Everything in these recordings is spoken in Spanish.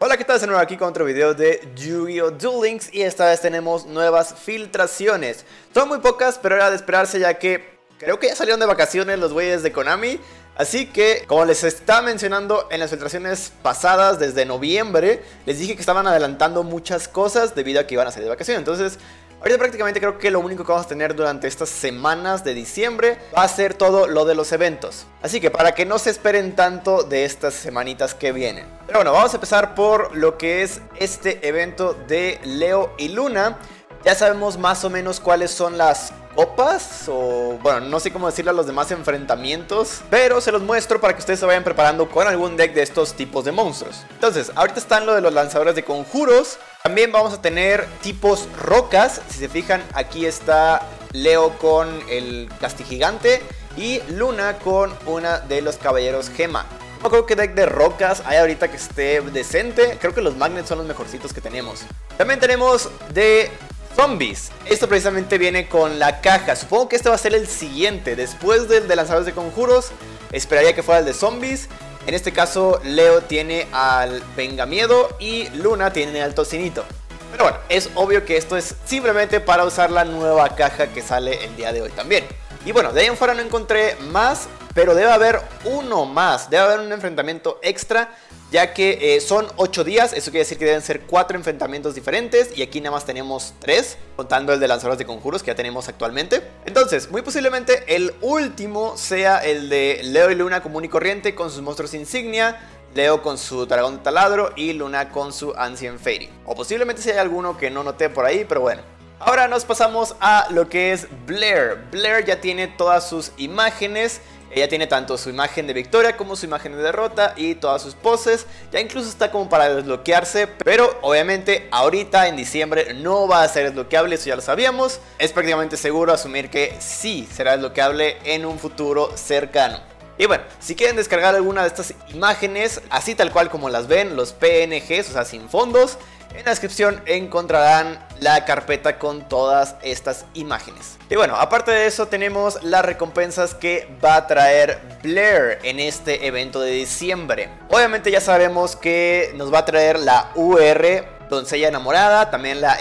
Hola, ¿qué tal? De nuevo aquí con otro video de Yu-Gi-Oh! Duel Links y esta vez tenemos nuevas filtraciones. Son muy pocas, pero era de esperarse ya que creo que ya salieron de vacaciones los güeyes de Konami. Así que, como les estaba mencionando en las filtraciones pasadas desde noviembre, les dije que estaban adelantando muchas cosas debido a que iban a salir de vacaciones. Entonces, ahorita prácticamente creo que lo único que vamos a tener durante estas semanas de diciembre va a ser todo lo de los eventos. Así que para que no se esperen tanto de estas semanitas que vienen. Pero bueno, vamos a empezar por lo que es este evento de Leo y Luna. Ya sabemos más o menos cuáles son las copas, o bueno, no sé cómo decirle a los demás enfrentamientos, pero se los muestro para que ustedes se vayan preparando con algún deck de estos tipos de monstruos. Entonces, ahorita están lo de los lanzadores de conjuros. También vamos a tener tipos rocas. Si se fijan, aquí está Leo con el Castigigante y Luna con una de los caballeros gema. No creo que deck de rocas hay ahorita que esté decente. Creo que los magnets son los mejorcitos que tenemos. También tenemos de zombies. Esto precisamente viene con la caja. Supongo que este va a ser el siguiente. Después del de lanzadores de conjuros, esperaría que fuera el de zombies. En este caso, Leo tiene al Vengamiedo y Luna tiene al Tocinito. Pero bueno, es obvio que esto es simplemente para usar la nueva caja que sale el día de hoy también. Y bueno, de ahí en fuera no encontré más, pero debe haber uno más. Debe haber un enfrentamiento extra, ya que son 8 días. Eso quiere decir que deben ser 4 enfrentamientos diferentes. Y aquí nada más tenemos 3, contando el de lanzadores de conjuros que ya tenemos actualmente. Entonces, muy posiblemente el último sea el de Leo y Luna común y corriente con sus monstruos insignia. Leo con su dragón de taladro y Luna con su Ancient Fairy. O posiblemente si hay alguno que no noté por ahí, pero bueno. Ahora nos pasamos a lo que es Blair. Blair ya tiene todas sus imágenes. Ella tiene tanto su imagen de victoria como su imagen de derrota y todas sus poses. Ya incluso está como para desbloquearse, pero obviamente ahorita en diciembre no va a ser desbloqueable, eso ya lo sabíamos. Es prácticamente seguro asumir que sí será desbloqueable en un futuro cercano. Y bueno, si quieren descargar alguna de estas imágenes, así tal cual como las ven, los PNGs, o sea sin fondos, en la descripción encontrarán la carpeta con todas estas imágenes. Y bueno, aparte de eso tenemos las recompensas que va a traer Blair en este evento de diciembre. Obviamente ya sabemos que nos va a traer la UR Doncella Enamorada, también la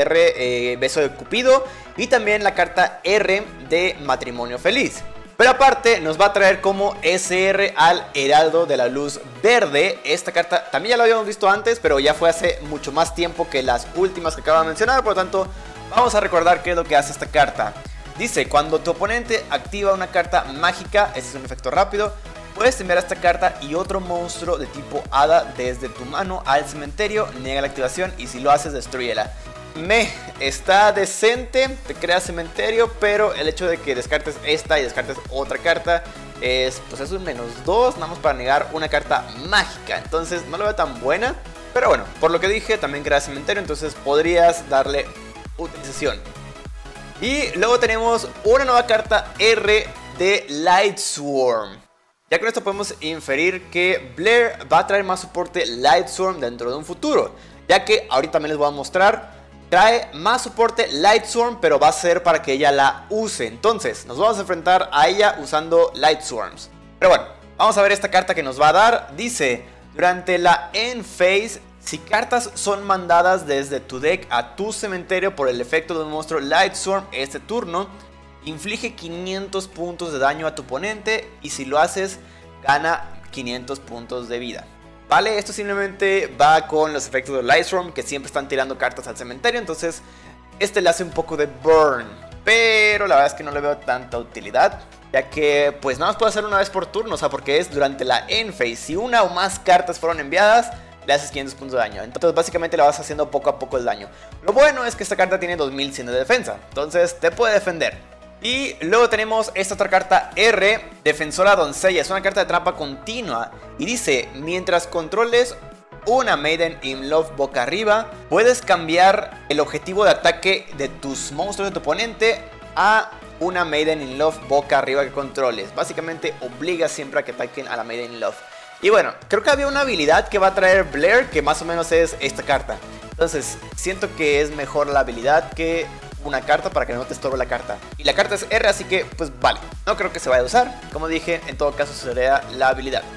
SR Beso de Cupido y también la carta R de Matrimonio Feliz. Pero aparte nos va a traer como SR al Heraldo de la Luz Verde. Esta carta también ya la habíamos visto antes, pero ya fue hace mucho más tiempo que las últimas que acabo de mencionar. Por lo tanto, vamos a recordar qué es lo que hace esta carta. Dice, cuando tu oponente activa una carta mágica, este es un efecto rápido, puedes enviar esta carta y otro monstruo de tipo hada desde tu mano al cementerio, niega la activación y si lo haces, destrúyela. Está decente, te crea cementerio, pero el hecho de que descartes esta y descartes otra carta es un -2, nada más para negar una carta mágica. Entonces no lo veo tan buena, pero bueno, por lo que dije también crea cementerio, entonces podrías darle utilización. Y luego tenemos una nueva carta R de Lightsworn. Ya con esto podemos inferir que Blair va a traer más soporte Lightsworn dentro de un futuro, ya que ahorita también les voy a mostrar. Trae más soporte Lightsworn, pero va a ser para que ella la use. Entonces, nos vamos a enfrentar a ella usando Lightsworns. Pero bueno, vamos a ver esta carta que nos va a dar. Dice, durante la end phase, si cartas son mandadas desde tu deck a tu cementerio por el efecto de un monstruo Lightsworn este turno, inflige 500 puntos de daño a tu oponente y si lo haces, gana 500 puntos de vida. Vale, esto simplemente va con los efectos de Lightsworn que siempre están tirando cartas al cementerio. Entonces este le hace un poco de burn, pero la verdad es que no le veo tanta utilidad, ya que pues nada más puede hacer una vez por turno. O sea, porque es durante la end phase. Si una o más cartas fueron enviadas, le haces 500 puntos de daño. Entonces básicamente le vas haciendo poco a poco el daño. Lo bueno es que esta carta tiene 2100 de defensa, entonces te puede defender. Y luego tenemos esta otra carta R, Defensora Doncella. Es una carta de trampa continua y dice, mientras controles una Maiden in Love boca arriba, puedes cambiar el objetivo de ataque de tus monstruos de tu oponente a una Maiden in Love boca arriba que controles. Básicamente obliga siempre a que ataquen a la Maiden in Love. Y bueno, creo que había una habilidad que va a traer Blair que más o menos es esta carta. Entonces siento que es mejor la habilidad que una carta para que no te estorbe la carta. Y la carta es R, así que pues vale, no creo que se vaya a usar. Como dije, en todo caso sería la habilidad.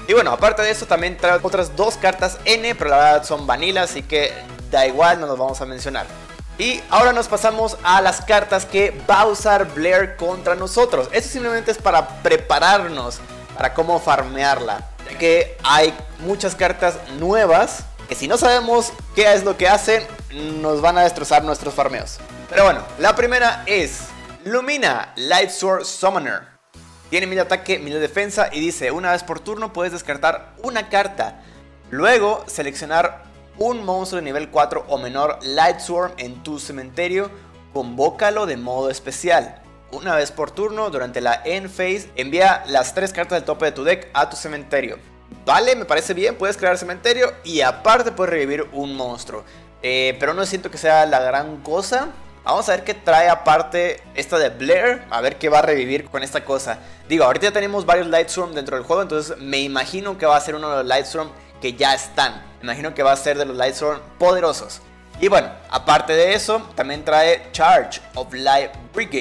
Y bueno, aparte de eso también trae otras dos cartas N, pero la verdad son vanilla, así que da igual, no los vamos a mencionar. Y ahora nos pasamos a las cartas que va a usar Blair contra nosotros. Esto simplemente es para prepararnos para cómo farmearla, ya que hay muchas cartas nuevas que si no sabemos qué es lo que hacen, nos van a destrozar nuestros farmeos. Pero bueno, la primera es Lumina, Lightsword Summoner. Tiene 1000 ataque, 1000 defensa y dice: una vez por turno puedes descartar una carta. Luego seleccionar un monstruo de nivel 4 o menor Lightsworn en tu cementerio. Convócalo de modo especial. Una vez por turno durante la end phase envía las 3 cartas del tope de tu deck a tu cementerio. Vale, me parece bien, puedes crear cementerio y aparte puedes revivir un monstruo. Pero no siento que sea la gran cosa. Vamos a ver qué trae aparte esta de Blair, a ver qué va a revivir con esta cosa. Digo, ahorita ya tenemos varios Lightsworn dentro del juego, entonces me imagino que va a ser uno de los Lightsworn que ya están. Me imagino que va a ser de los Lightsworn poderosos. Y bueno, aparte de eso, también trae Charge of Light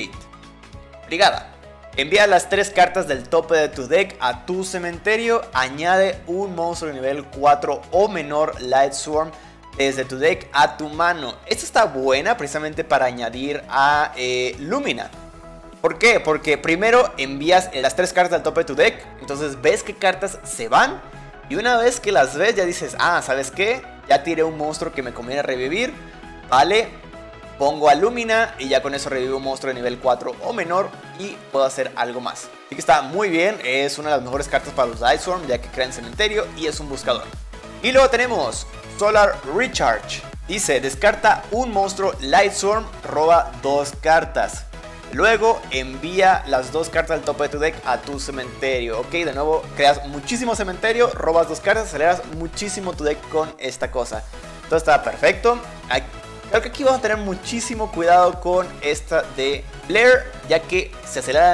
Brigada. Envía las 3 cartas del tope de tu deck a tu cementerio. Añade un monstruo de nivel 4 o menor Lightsworn desde tu deck a tu mano. Esta está buena precisamente para añadir a Lumina. ¿Por qué? Porque primero envías las 3 cartas del tope de tu deck. Entonces ves qué cartas se van. Y una vez que las ves ya dices: ah, ¿sabes qué? Ya tiré un monstruo que me conviene revivir. Vale, pongo a Lumina y ya con eso revivo un monstruo de nivel 4 o menor y puedo hacer algo más. Así que está muy bien, es una de las mejores cartas para los Lightsworn, ya que crean cementerio y es un buscador. Y luego tenemos Solar Recharge. Dice: descarta un monstruo Lightsworn, roba 2 cartas. Luego envía las 2 cartas del tope de tu deck a tu cementerio. Ok, de nuevo creas muchísimo cementerio, robas 2 cartas, aceleras muchísimo tu deck con esta cosa. Entonces está perfecto. Creo que aquí vamos a tener muchísimo cuidado con esta de Blair, ya que se acelera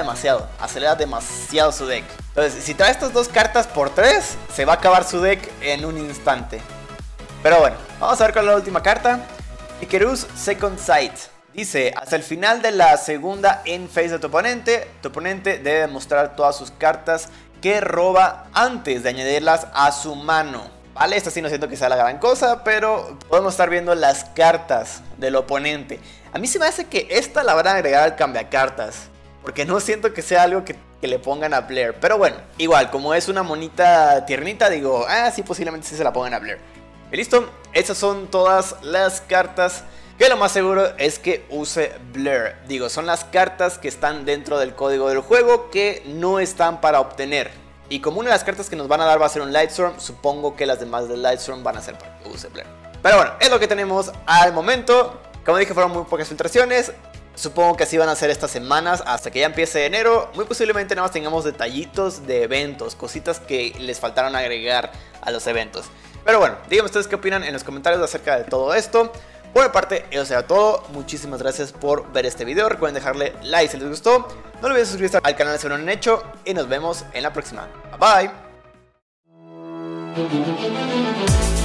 demasiado su deck. Entonces, si trae estas 2 cartas por 3, se va a acabar su deck en un instante. Pero bueno, vamos a ver con la última carta. Icarus Second Sight. Dice: hasta el final de la segunda end phase de tu oponente debe mostrar todas sus cartas que roba antes de añadirlas a su mano. Vale, esta sí no siento que sea la gran cosa, pero podemos estar viendo las cartas del oponente. A mí se me hace que esta la van a agregar al cambiacartas, porque no siento que sea algo que le pongan a Blair. Pero bueno, igual, como es una monita tiernita, digo, sí, posiblemente sí se la pongan a Blair. Y listo, estas son todas las cartas que lo más seguro es que use Blair. Digo, son las cartas que están dentro del código del juego que no están para obtener. Y como una de las cartas que nos van a dar va a ser un Lightstorm, supongo que las demás del Lightstorm van a ser para que use Blair. Pero bueno, es lo que tenemos al momento. Como dije, fueron muy pocas filtraciones. Supongo que así van a ser estas semanas hasta que ya empiece enero. Muy posiblemente nada más tengamos detallitos de eventos, cositas que les faltaron agregar a los eventos. Pero bueno, díganme ustedes qué opinan en los comentarios acerca de todo esto. Por mi parte, eso será todo. Muchísimas gracias por ver este video. Recuerden dejarle like si les gustó. No olviden suscribirse al canal si no lo han hecho. Y nos vemos en la próxima. Bye bye.